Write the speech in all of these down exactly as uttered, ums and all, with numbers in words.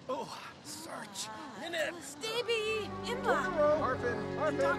Oh, search. Minute. Stevie, Imba. Harpin, Harpin.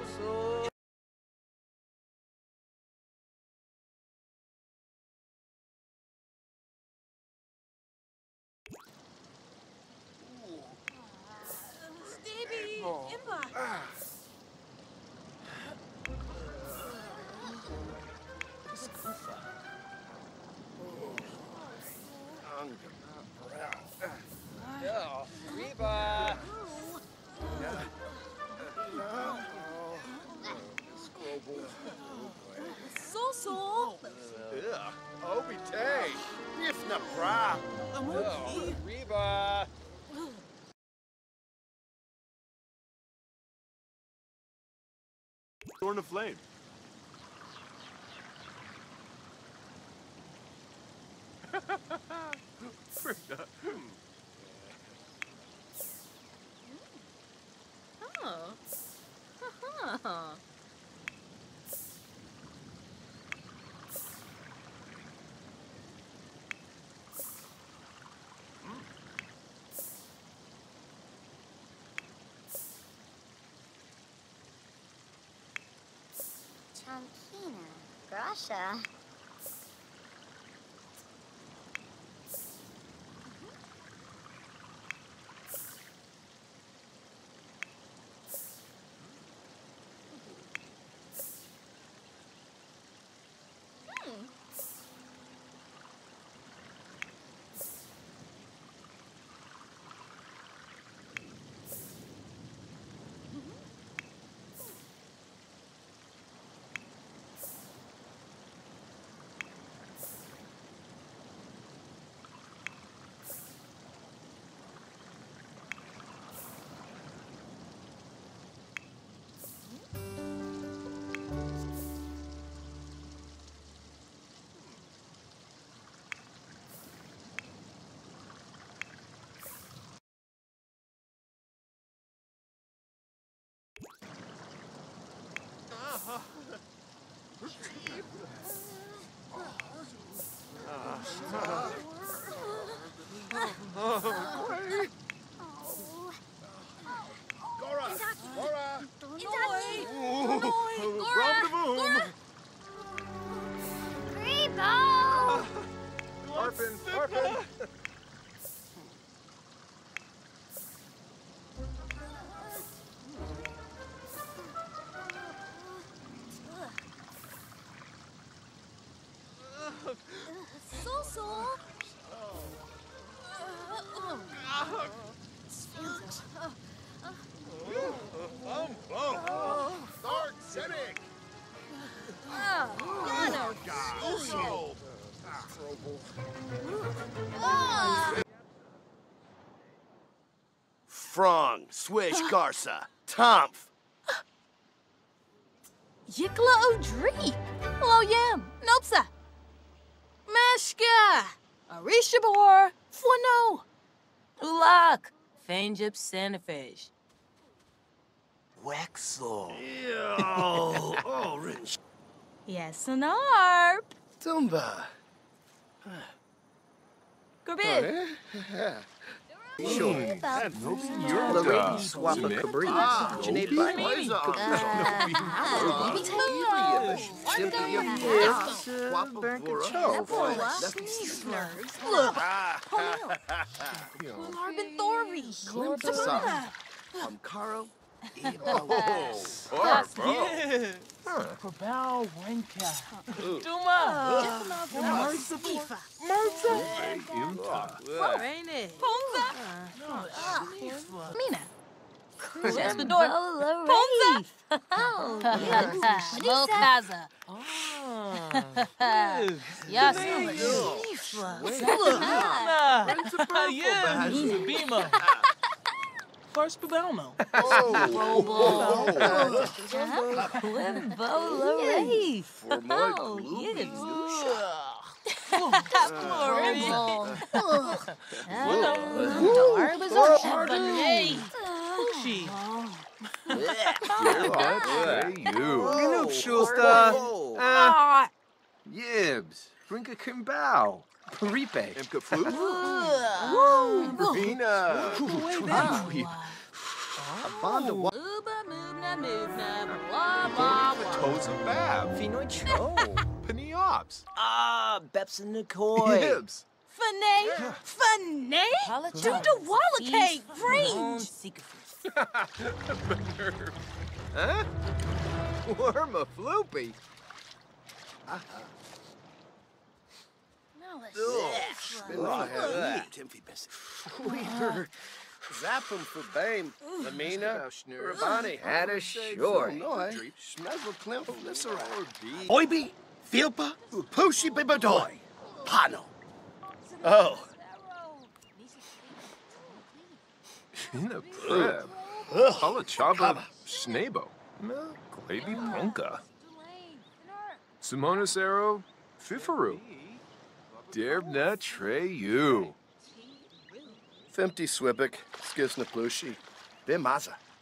Stevie, Imba. Yo, Reba. So-so. Yeah, Obi Tay. Nifna bra. Yo, Reba. Thorn of flame. Oh. Uh-huh. Champina, Grasha. Gora, Gora. Harpin, Harpin. So-so. Bum, bum. Start Zedek. Frong, Swish, Garza, Tomf. Yikla O'Dree. Hello, Yam. Nopsa. Meshka. Arishabor. Fwano. Ulak. Fanjip Sanafish. Wexel. Yo, oh, rich. Yes, an arp. Tumba. Gorbid. Sure. You're the swap a cabriz. Janae Bynum. Larbin Thorry. I'm Caro. Oh, Yeah. Probal Wenka. Duma. Marza. Marza. Rainy. Ponza. Mina. That's the door. Ponza. Mokaza. Yes. Yeah. Bima. First Babelmo. For my gloomy You. Yibs. Bring a kimbao. Paripe. Emka Flu. Vina. Banda wa. Ooba moobna moobna blah blah blah. Toes of Bab. Finoi Cho. Paniops. Ah, Beps and Nikoi. Hibs. Fanay? Fanay? Duda Wallacay, range! Huh? Worma floopy. Zapum for Bame. Lamina. Rabani. Had a short. Oibi. Filpa. Pushi Bibadoy. Pano. Oh. In the prep. Palachaba. Snabo. Glaby Ponka. Simonacero. Fifaru. Derbna Treyu. Femti Swibik. Skisna Plushi. Bimaza.